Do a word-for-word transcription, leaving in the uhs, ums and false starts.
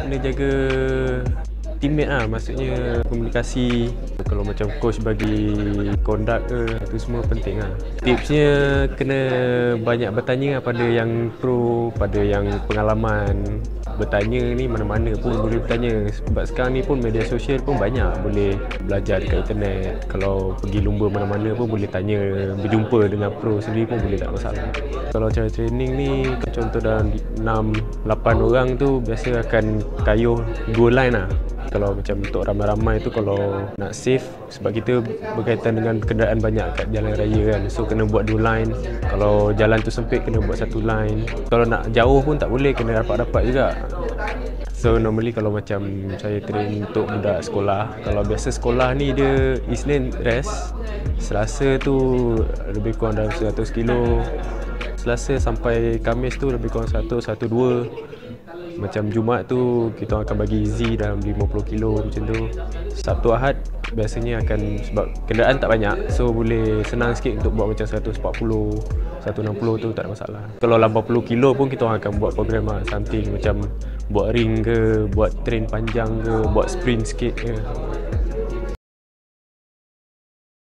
kena jaga teammate lah, maksudnya komunikasi. Kalau macam coach bagi conduct ke, itu semua penting lah. Tipsnya kena banyak bertanya pada yang pro, pada yang pengalaman. Bertanya ni mana-mana pun boleh bertanya, sebab sekarang ni pun media sosial pun banyak, boleh belajar dekat internet. Kalau pergi lumba mana-mana pun boleh tanya, berjumpa dengan pro sendiri pun boleh, tak masalah. Kalau cara training ni, contoh dalam enam lapan orang tu biasa akan kayuh dua line lah. Kalau macam untuk ramai-ramai tu, kalau nak safe, sebab kita berkaitan dengan kenderaan banyak kat jalan raya kan, so kena buat dua line. Kalau jalan tu sempit, kena buat satu line. Kalau nak jauh pun tak boleh, kena rapat-rapat juga. So normally kalau macam saya train untuk budak sekolah, kalau biasa sekolah ni dia Isnin rest, Selasa tu lebih kurang dalam seratus kilo, Selasa sampai Khamis tu lebih kurang seratus, seratus dua. Macam Jumaat tu kita akan bagi Z dalam lima puluh kilo macam tu. Sabtu Ahad biasanya akan, sebab kenderaan tak banyak, so boleh senang sikit untuk buat macam seratus empat puluh, seratus enam puluh tu tak ada masalah. Kalau lapan puluh kilo pun kita akan buat program lah, something macam buat ring ke, buat train panjang ke, buat sprint sikit ke.